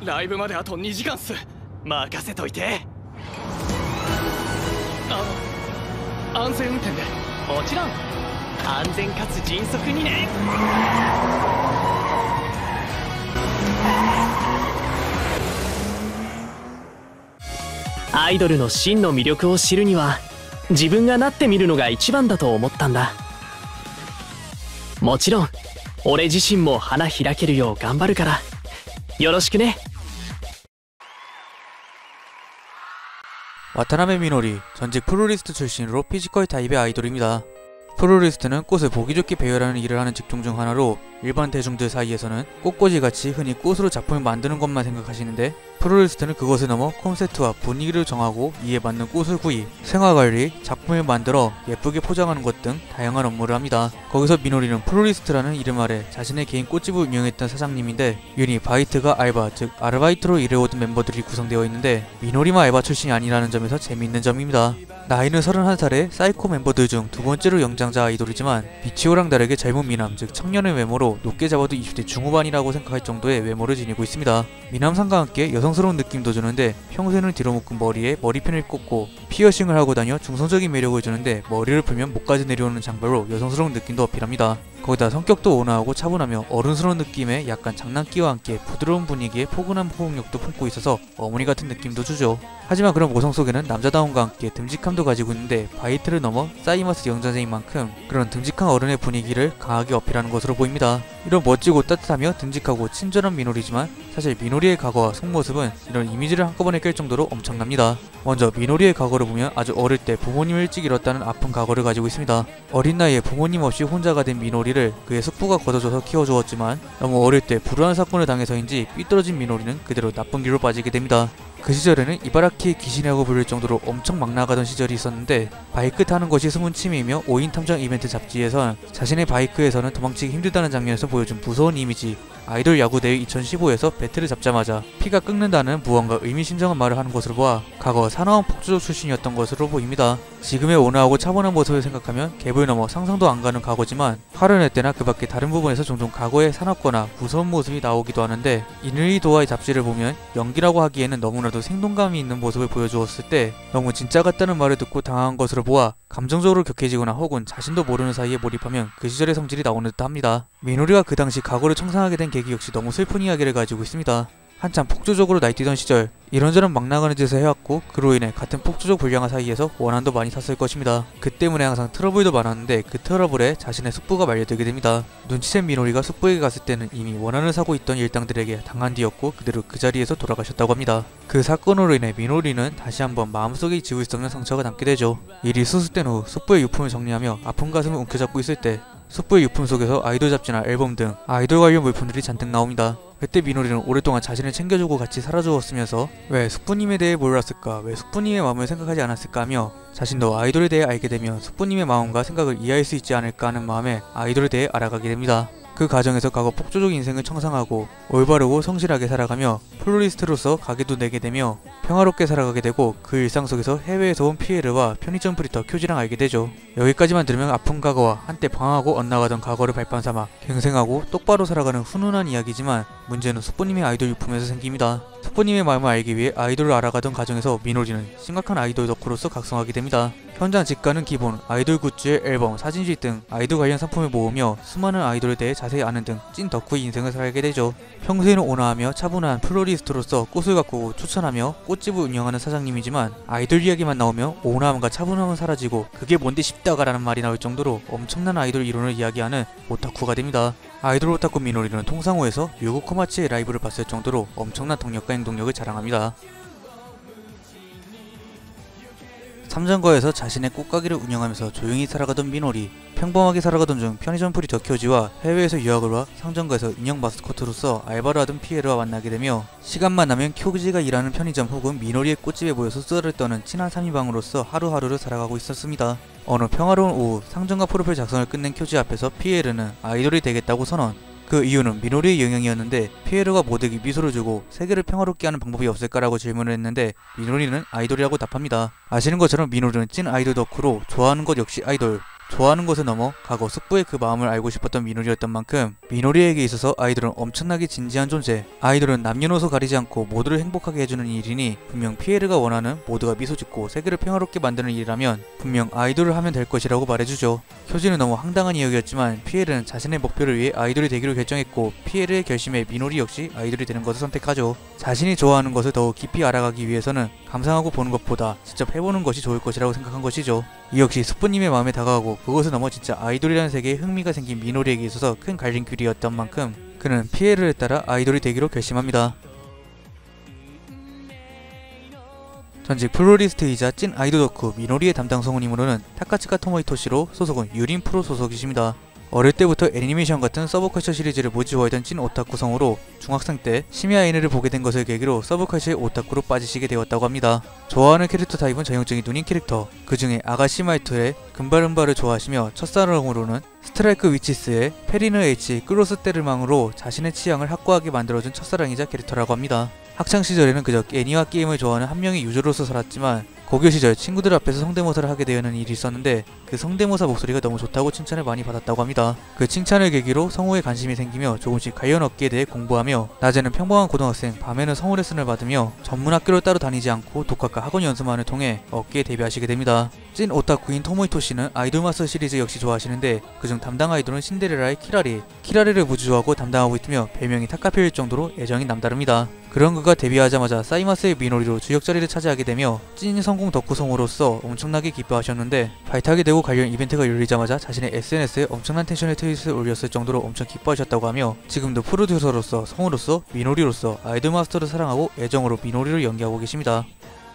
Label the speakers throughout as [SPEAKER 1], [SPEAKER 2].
[SPEAKER 1] ライブまであと2時間っす。任せといて。安全運転で。もちろん安全かつ迅速にね。アイドルの真の魅力を知るには自分がなってみるのが一番だと思ったんだ。もちろん俺自身も花開けるよう頑張るからよろしくね。
[SPEAKER 2] 와타나베 미노리, 전직 프로리스트 출신으로 피지컬 타입의 아이돌입니다. 프로리스트는 꽃을 보기 좋게 배열하는 일을 하는 직종 중 하나로 일반 대중들 사이에서는 꽃꽂이같이 흔히 꽃으로 작품을 만드는 것만 생각하시는데, 프로리스트는 그것을 넘어 콘셉트와 분위기를 정하고 이에 맞는 꽃을 구입, 생화관리, 작품을 만들어 예쁘게 포장하는 것 등 다양한 업무를 합니다. 거기서 미노리는 프로리스트라는 이름 아래 자신의 개인 꽃집을 운영했던 사장님인데, 유닛 바이트가 알바, 즉 아르바이트로 일해오던 멤버들이 구성되어 있는데 미노리만 알바 출신이 아니라는 점에서 재미있는 점입니다. 나이는 31살의 사이코 멤버들 중 두 번째로 영장자 아이돌이지만 미치오랑 다르게 젊은 미남, 즉 청년의 외모로 높게 잡아도 20대 중후반이라고 생각할 정도의 외모를 지니고 있습니다. 미남상과 함께 여성스러운 느낌도 주는데, 평소에는 뒤로 묶은 머리에 머리핀을 꽂고 피어싱을 하고 다녀 중성적인 매력을 주는데, 머리를 풀면 목까지 내려오는 장발로 여성스러운 느낌도 어필합니다. 거기다 성격도 온화하고 차분하며 어른스러운 느낌의 약간 장난기와 함께 부드러운 분위기에 포근한 포용력도 품고 있어서 어머니 같은 느낌도 주죠. 하지만 그런 모성 속에는 남자다움과 함께 듬직함도 가지고 있는데, 바이트를 넘어 사이마스 영장자인 만큼 그런 듬직한 어른의 분위기를 강하게 어필하는 것으로 보입니다. 이런 멋지고 따뜻하며 듬직하고 친절한 미노리지만, 사실 미노리의 과거와 속모습은 이런 이미지를 한꺼번에 깰 정도로 엄청납니다. 먼저 미노리의 과거를 보면 아주 어릴 때 부모님을 일찍 잃었다는 아픈 과거를 가지고 있습니다. 어린 나이에 부모님 없이 혼자가 된 미노리를 그의 숙부가 걷어줘서 키워주었지만, 너무 어릴 때 불우한 사건을 당해서인지 삐뚤어진 미노리는 그대로 나쁜 길로 빠지게 됩니다. 그 시절에는 이바라키의 귀신이라고 부를 정도로 엄청 막 나가던 시절이 있었는데, 바이크 타는 것이 숨은 취미이며 5인 탐정 이벤트 잡지에선 자신의 바이크에서는 도망치기 힘들다는 장면에서 보여준 무서운 이미지, 아이돌 야구대회 2015에서 배트를 잡자마자 피가 끓는다는 무언가 의미심장한 말을 하는 것으로 보아 과거 사나운 폭주족 출신이었던 것으로 보입니다. 지금의 온화하고 차분한 모습을 생각하면 갭을 넘어 상상도 안 가는 과거지만, 화려할 때나 그 밖에 다른 부분에서 종종 과거의 사납거나 무서운 모습이 나오기도 하는데, 이누이 도아의 잡지를 보면 연기라고 하기에는 너무나도 생동감이 있는 모습을 보여주었을 때 너무 진짜 같다는 말을 듣고 당황한 것으로 보아 감정적으로 격해지거나 혹은 자신도 모르는 사이에 몰입하면 그 시절의 성질이 나오는 듯 합니다. 미노리가 그 당시 과거를 청산하게 된 계기 역시 너무 슬픈 이야기를 가지고 있습니다. 한참 폭주적으로 날뛰던 시절 이런저런 막 나가는 짓을 해왔고, 그로 인해 같은 폭주족 불량아 사이에서 원한도 많이 탔을 것입니다. 그 때문에 항상 트러블도 많았는데, 그 트러블에 자신의 숙부가 말려들게 됩니다. 눈치챈 미노리가 숙부에게 갔을 때는 이미 원한을 사고 있던 일당들에게 당한 뒤였고, 그대로 그 자리에서 돌아가셨다고 합니다. 그 사건으로 인해 미노리는 다시 한번 마음속에 지울 수 없는 상처가 남게 되죠. 일이 수습된 후 숙부의 유품을 정리하며 아픈 가슴을 움켜잡고 있을 때 숙부의 유품 속에서 아이돌 잡지나 앨범 등 아이돌 관련 물품들이 잔뜩 나옵니다. 그때 미노리는 오랫동안 자신을 챙겨주고 같이 살아주었으면서 왜 숙부님에 대해 몰랐을까, 왜 숙부님의 마음을 생각하지 않았을까 하며, 자신도 아이돌에 대해 알게 되면 숙부님의 마음과 생각을 이해할 수 있지 않을까 하는 마음에 아이돌에 대해 알아가게 됩니다. 그 과정에서 과거 폭주족 인생을 청산하고 올바르고 성실하게 살아가며 플로리스트로서 가게도 내게 되며 평화롭게 살아가게 되고, 그 일상 속에서 해외에서 온 피에르와 편의점 프리터 큐지랑 알게 되죠. 여기까지만 들으면 아픈 과거와 한때 방황하고 엇나가던 과거를 발판 삼아 갱생하고 똑바로 살아가는 훈훈한 이야기지만, 문제는 숙부님의 아이돌 유품에서 생깁니다. 숙부님의 마음을 알기 위해 아이돌을 알아가던 과정에서 미노리는 심각한 아이돌 덕후로서 각성하게 됩니다. 현장 직가는 기본, 아이돌 굿즈의 앨범, 사진집 등 아이돌 관련 상품을 모으며 수많은 아이돌에 대해 자세히 아는 등 찐 덕후의 인생을 살게 되죠. 평소에는 온화하며 차분한 플로리스트로서 꽃을 가꾸고 추천하며 꽃집을 운영하는 사장님이지만, 아이돌 이야기만 나오며 온화함과 차분함은 사라지고 그게 뭔데 싶다가라는 말이 나올 정도로 엄청난 아이돌 이론을 이야기하는 오타쿠가 됩니다. 아이돌 오타쿠 미노리는 통상호에서 유고 코마치의 라이브를 봤을 정도로 엄청난 동력과 행동력을 자랑합니다. 삼전거에서 자신의 꽃가게를 운영하면서 조용히 살아가던 미노리, 평범하게 살아가던 중 편의점 프리터 큐지와 해외에서 유학을 와 상점가에서 인형 마스코트로서 알바를 하던 피에르와 만나게 되며, 시간만 나면 큐지가 일하는 편의점 혹은 미노리의 꽃집에 모여서 수다를 떠는 친한 3인방으로서 하루하루를 살아가고 있었습니다. 어느 평화로운 오후, 상점가 프로필 작성을 끝낸 큐지 앞에서 피에르는 아이돌이 되겠다고 선언. 그 이유는 미노리의 영향이었는데, 피에르가 모두에게 미소를 주고 세계를 평화롭게 하는 방법이 없을까라고 질문을 했는데, 미노리는 아이돌이라고 답합니다. 아시는 것처럼 미노리는 찐 아이돌 덕후로 좋아하는 것 역시 아이돌, 좋아하는 것을 넘어 과거 숙부의 그 마음을 알고 싶었던 미노리였던 만큼 미노리에게 있어서 아이돌은 엄청나게 진지한 존재. 아이돌은 남녀노소 가리지 않고 모두를 행복하게 해주는 일이니 분명 피에르가 원하는 모두가 미소 짓고 세계를 평화롭게 만드는 일이라면 분명 아이돌을 하면 될 것이라고 말해주죠. 효진은 너무 황당한 이야기였지만 피에르는 자신의 목표를 위해 아이돌이 되기로 결정했고 피에르의 결심에 미노리 역시 아이돌이 되는 것을 선택하죠. 자신이 좋아하는 것을 더욱 깊이 알아가기 위해서는 감상하고 보는 것보다 직접 해보는 것이 좋을 것이라고 생각한 것이죠. 이 역시 숙부님의 마음에 다가가고 그것을 넘어 진짜 아이돌이라는 세계에 흥미가 생긴 미노리에게 있어서 큰 갈림길이었던 만큼 그는 피에르를 따라 아이돌이 되기로 결심합니다. 전직 프로리스트이자 찐 아이돌 덕후 미노리의 담당 성우님으로는 타카츠카 토모히토시로 소속은 유린 프로 소속이십니다. 어릴 때부터 애니메이션 같은 서브컬처 시리즈를 무지 좋아했던 찐 오타쿠 성우로 중학생 때 심야 애니를 보게 된 것을 계기로 서브컬처의 오타쿠로 빠지시게 되었다고 합니다. 좋아하는 캐릭터 타입은 전형적인 누님 캐릭터, 그 중에 아가씨 말투의 금발음바를 좋아하시며 첫사랑으로는 스트라이크 위치스의 페리느 H 크로스 때르망으로 자신의 취향을 확고하게 만들어준 첫사랑이자 캐릭터라고 합니다. 학창시절에는 그저 애니와 게임을 좋아하는 한 명의 유저로서 살았지만 고교 시절 친구들 앞에서 성대모사를 하게 되는 일이 있었는데 그 성대모사 목소리가 너무 좋다고 칭찬을 많이 받았다고 합니다. 그 칭찬을 계기로 성우에 관심이 생기며 조금씩 관련 업계에 대해 공부하며 낮에는 평범한 고등학생, 밤에는 성우 레슨을 받으며 전문 학교를 따로 다니지 않고 독학과 학원 연수만을 통해 업계에 데뷔하시게 됩니다. 찐 오타쿠인 토모히토 씨는 아이돌 마스터 시리즈 역시 좋아하시는데 그중 담당 아이돌은 신데렐라의 키라리를 무지 좋아하고 담당하고 있으며 별명이 타카피일 정도로 애정이 남다릅니다. 그런 그가 데뷔하자마자 사이마스의 미노리로 주역 자리를 차지하게 되며 찐 성공 덕후 성우로서 엄청나게 기뻐하셨는데 발탁이 되고 관련 이벤트가 열리자마자 자신의 SNS에 엄청난 텐션의 트윗을 올렸을 정도로 엄청 기뻐하셨다고 하며 지금도 프로듀서로서 성우로서 미노리로서 아이돌 마스터를 사랑하고 애정으로 미노리를 연기하고 계십니다.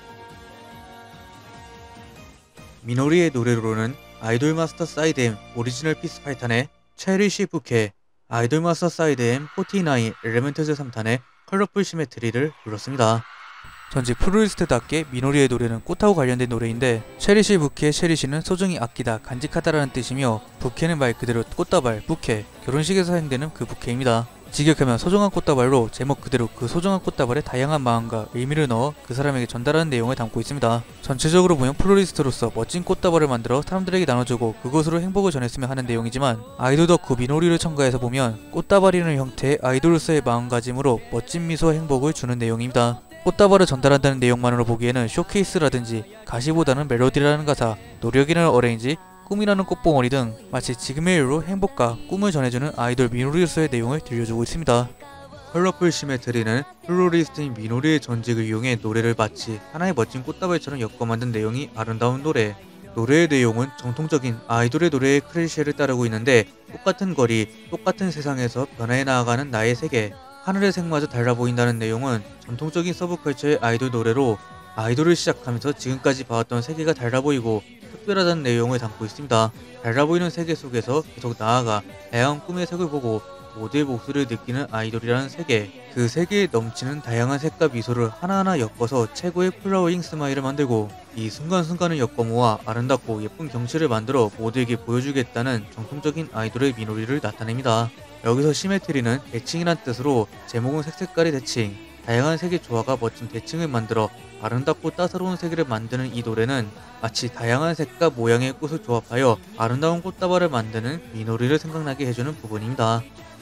[SPEAKER 2] 미노리의 노래로는 아이돌 마스터 사이드 M 오리지널 피스 8탄의 체리시 부케, 아이돌 마스터 사이드 M 49 엘레멘트즈 3탄의 컬러풀 시메트리를 불렀습니다. 전직 프로리스트답게 미노리의 노래는 꽃하고 관련된 노래인데 체리시 부케의 체리시는 소중히 아끼다, 간직하다라는 뜻이며 부케는 말 그대로 꽃다발, 부케, 결혼식에서 사용되는 그 부케입니다. 직역하면 소중한 꽃다발로 제목 그대로 그 소중한 꽃다발에 다양한 마음과 의미를 넣어 그 사람에게 전달하는 내용을 담고 있습니다. 전체적으로 보면 플로리스트로서 멋진 꽃다발을 만들어 사람들에게 나눠주고 그것으로 행복을 전했으면 하는 내용이지만 아이돌 덕후 미노리를 첨가해서 보면 꽃다발이라는 형태의 아이돌로서의 마음가짐으로 멋진 미소와 행복을 주는 내용입니다. 꽃다발을 전달한다는 내용만으로 보기에는 쇼케이스라든지 가시보다는 멜로디라는 가사, 노력이라는 어레인지, 꿈이라는 꽃봉오리 등 마치 지금의 일로 행복과 꿈을 전해주는 아이돌 미노리로서의 내용을 들려주고 있습니다. 컬러풀 시메트리는 플로리스트인 미노리의 전직을 이용해 노래를 마치 하나의 멋진 꽃다발처럼 엮어 만든 내용이 아름다운 노래. 노래의 내용은 정통적인 아이돌의 노래의 클리셰를 따르고 있는데 똑같은 거리, 똑같은 세상에서 변화해 나아가는 나의 세계, 하늘의 색마저 달라 보인다는 내용은 전통적인 서브컬처의 아이돌 노래로 아이돌을 시작하면서 지금까지 봐왔던 세계가 달라 보이고 특별하다는 내용을 담고 있습니다. 달라 보이는 세계 속에서 계속 나아가 다양한 꿈의 색을 보고 모두의 목소리를 느끼는 아이돌이라는 세계, 그 세계에 넘치는 다양한 색과 미소를 하나하나 엮어서 최고의 플라워잉 스마일을 만들고 이 순간순간을 엮어 모아 아름답고 예쁜 경치를 만들어 모두에게 보여주겠다는 정통적인 아이돌의 미노리를 나타냅니다. 여기서 시메트리는 대칭이란 뜻으로 제목은 색색깔의 대칭, 다양한 색의 조화가 멋진 대칭을 만들어 아름답고 따사로운 세계를 만드는 이 노래는 마치 다양한 색과 모양의 꽃을 조합하여 아름다운 꽃다발을 만드는 미노리를 생각나게 해주는 부분입니다.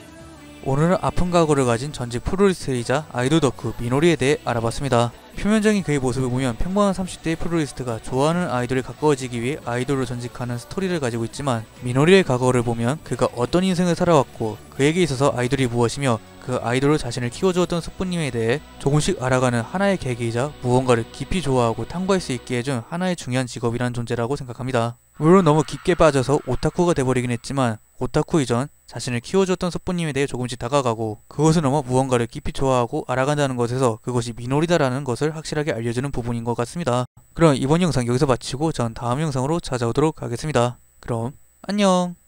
[SPEAKER 2] 오늘은 아픈 과거를 가진 전직 프로리스트이자 아이돌 덕후 미노리에 대해 알아봤습니다. 표면적인 그의 모습을 보면 평범한 30대의 프로리스트가 좋아하는 아이돌에 가까워지기 위해 아이돌로 전직하는 스토리를 가지고 있지만 미노리의 과거를 보면 그가 어떤 인생을 살아왔고 그에게 있어서 아이돌이 무엇이며 그 아이돌로 자신을 키워주었던 숙부님에 대해 조금씩 알아가는 하나의 계기이자 무언가를 깊이 좋아하고 탐구할 수 있게 해준 하나의 중요한 직업이란 존재라고 생각합니다. 물론 너무 깊게 빠져서 오타쿠가 돼버리긴 했지만 오타쿠 이전 자신을 키워줬던 숙부님에 대해 조금씩 다가가고 그것을 넘어 무언가를 깊이 좋아하고 알아간다는 것에서 그것이 미노리다라는 것을 확실하게 알려주는 부분인 것 같습니다. 그럼 이번 영상 여기서 마치고 전 다음 영상으로 찾아오도록 하겠습니다. 그럼 안녕.